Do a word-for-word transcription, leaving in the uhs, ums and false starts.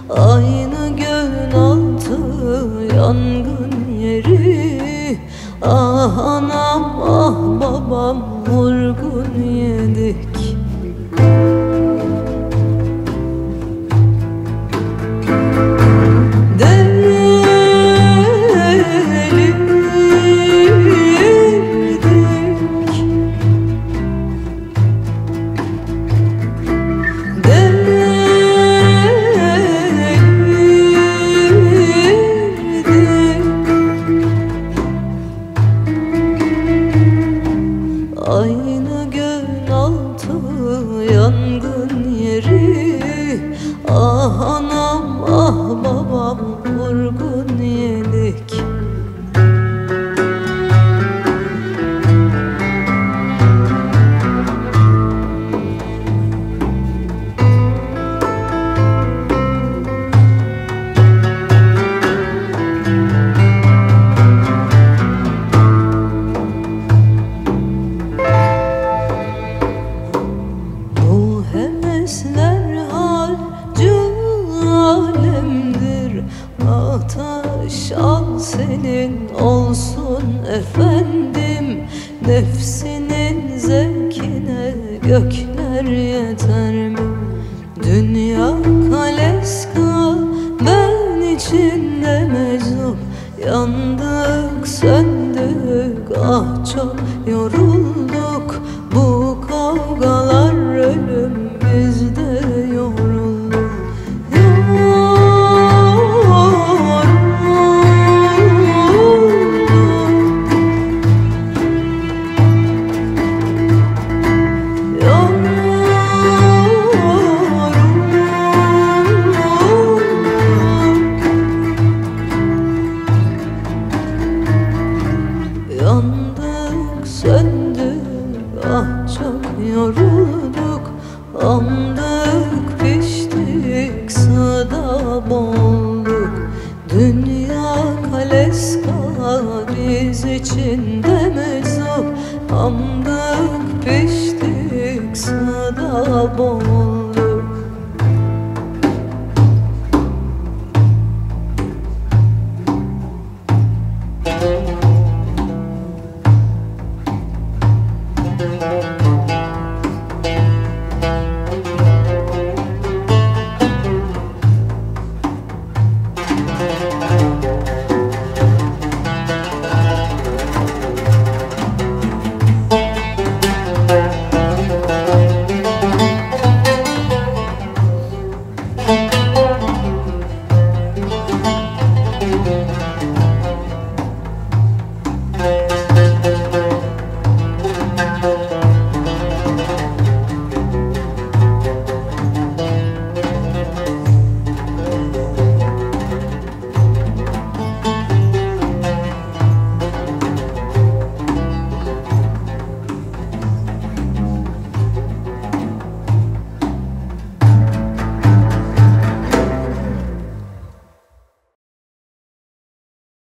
Aynı göğün altı yangın yeri. Ah anam ah babam vurgun yedik. Aynı göğün altı yangın yeri. Ah anam ah babam vurgun yedik. Hevesler harcı alemdir. Ataş al senin olsun efendim. Nefsinin zevkine gökler yeter mi? Dünya kaleska ben içinde mecnun. Yandık söndük ah çok yorulduk. Bu kavgalar ölüm bizde yorulduk. Yandık söndük ah çok yorulduk. Andık piştik sığda boğulduk. Dünya kaleska biz içinde meczup.